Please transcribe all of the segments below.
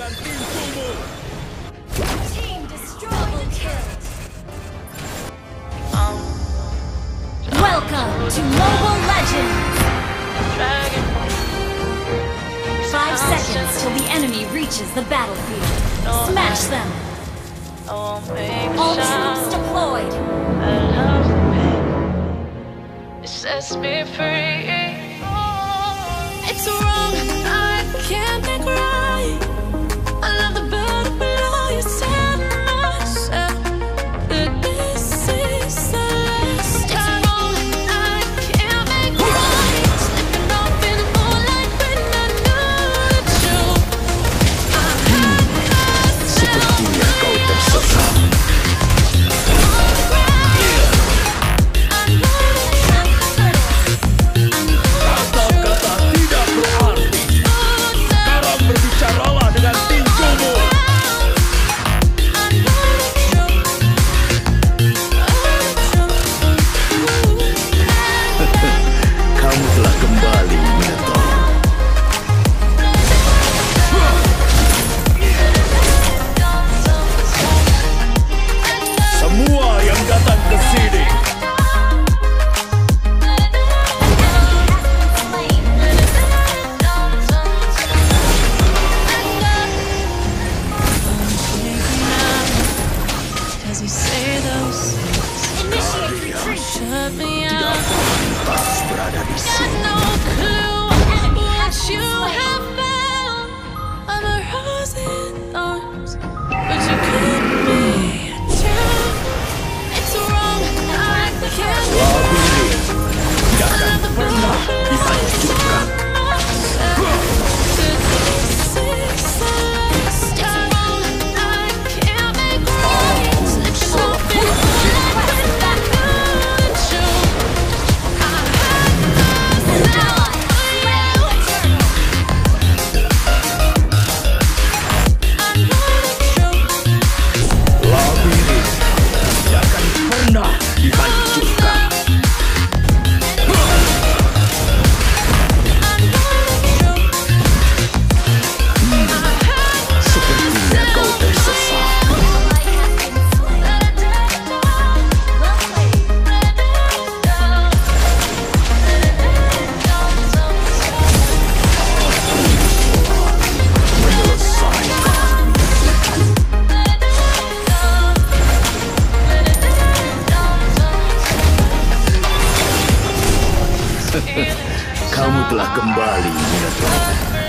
dengan tinjumu. Team destroyed kill. Welcome to Mobile Legends. 5 seconds till the enemy reaches the battlefield. Smash them. All troops deployed. It sets me free. It's wrong, I can't make right. I love the bird below you, said myself that this is the last time. It's wrong, I can't make right. Slipping off in the moonlight when I know the truth. I had myself. Sepertinya kau tersesat. Kata-kata tidak berarti. Sekarang berbicaralah dengan tinjumu. Kamu telah kembali, Minotaur. Semua yang datang ke sini. Does he say those Initiate retreat. shut me Tidak out? pantas berada di sini. No clue what you have found. I'm a rose in thorns, but you could be true. It's wrong, I can't Labirin tidak akan pernah dihancurkan. Labirin tidak akan pernah dihancurkan. Sepertinya kau tersesat. Menyelesaikan. Kamu telah kembali, Minotaur.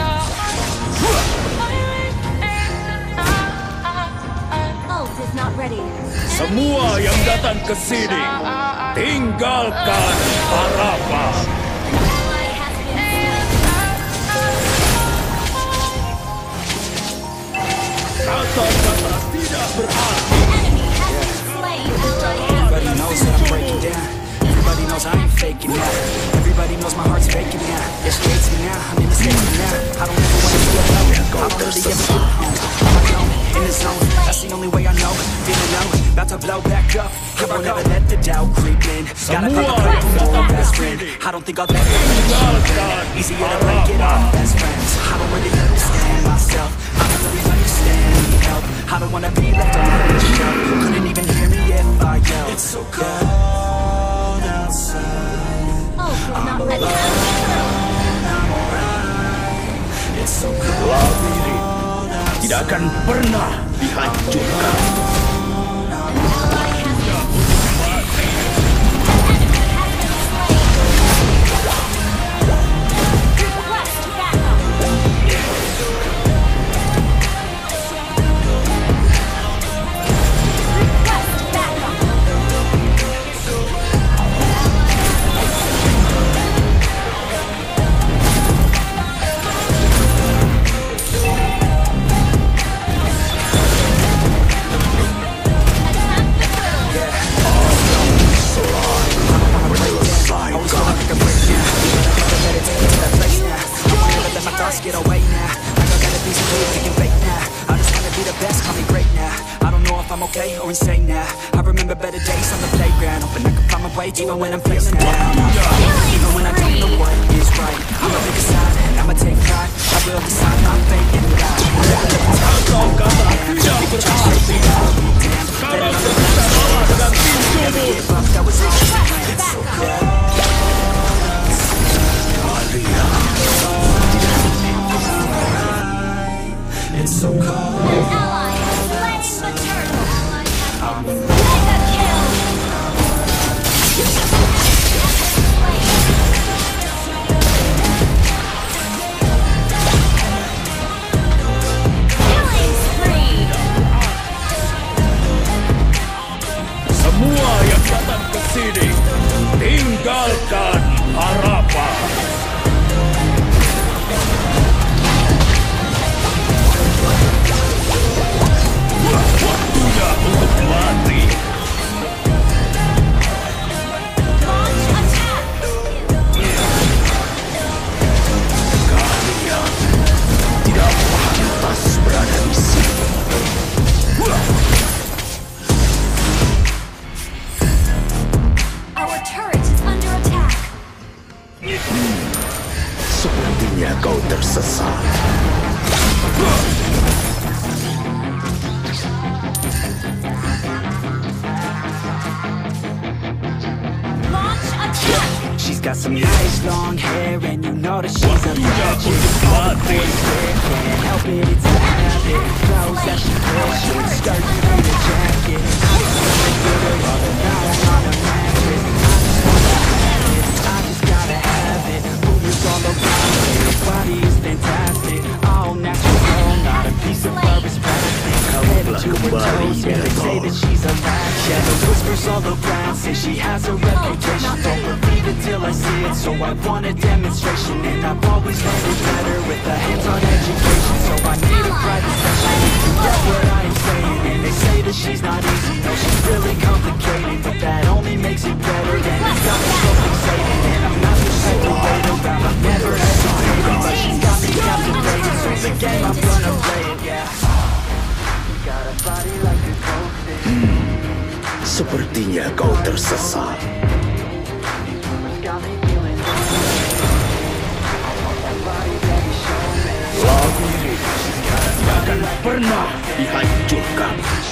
Ult is not ready. Semua yang datang ke sini, tinggalkan harapan. Ally has been Kata-kata tidak berarti. enemy has been slain. Everybody knows that I'm breaking down. Everybody knows I ain't faking now. Everybody knows my heart's faking now. Yeah, she hates me now. I'm in the States now. I don't ever want to feel alone. I don't really ever get alone. In the zone, that's the only way I know. Feeling low, about to blow back up. I won't ever let the doubt creep in. Gotta put the fight for my best friend. I don't think I'll let it go. Easier to break it off best friends. I don't really understand myself. I don't really understand need help. I don't wanna be left alone in the show. Couldn't even hear me if I yelled. It's so cold outside. Ult is not ready. It's so cold. Labirin tidak akan pernah dihancurkan. Request backup. Request backup. Get away now. Like I gotta be some dude thinking fake now. I just wanna be the best, call me great now. I don't know if I'm okay or insane now. I remember better days on the playground, hoping I can find my way even when I'm feeling down. Even when I don't know what is right, I'ma pick a side and I'ma take pride. I will decide my fate and die. Sepertinya kau tersesat. Launch attack! She's got some nice long hair, and you know that she's a legend. All the boys there can't help it, it's a habit. Clothes that she wears, short skirt, and a jacket. I just wanna get her all alone on a mattress. I just gotta have it. Boomers all around me, her body is fantastic. All natural, not a piece of fur is plastic. Head to her toes, yeah, they say that she's a latch. Yeah, the whispers all around say she has a reputation. Don't believe it till I see it, so I want a demonstration. And I've always learned it better with a hands-on education. So I need a private session. You get what I am saying? And they say that she's not easy, no, she's really complicated. But that only makes it better, and it's got me so fixated. And I'm not the type to wait around, I've never hesitated. But she's got me captivated, so the game I'm gonna play it, yeah. Got a body like a goldfish. Sepertinya kau tersesat. Got me feeling Lagu ini tidak akan pernah dihancurkan.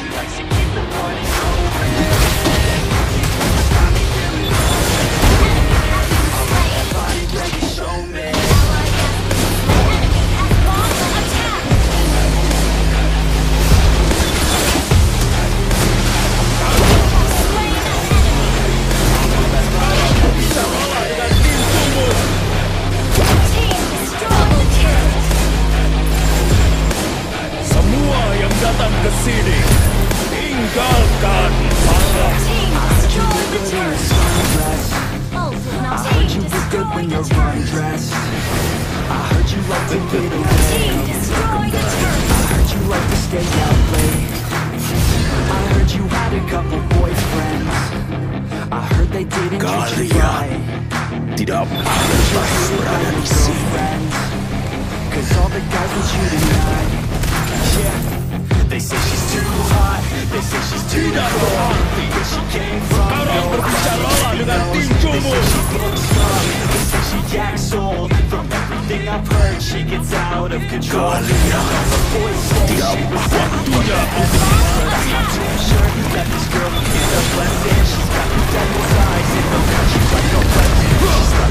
Semua yang datang ke sini, tinggalkan para. Team destroy the turret! Ult is I not heard team you were good when destroy the you're turret! undressed. I heard you like to get away. Team destroy the turret! I heard you like to stay out late. I heard you had a couple boyfriends. I heard they didn't treat you right. Tidak pantas berada di sini. Cause all the guys want you tonight. Yeah, they say she's too hot. They say she's too Tidak cold. berarti Where she came from, kau harus nobody berbicaralah dengan knows. tinjumu. They say she looks young. They say she acts old. From everything I've heard, she gets out of control. Kalian Boys say tidak she was Waktunya but I'm not too sure that this girl is a blessing. She's got the devil's eyes and no country like no weapon. She's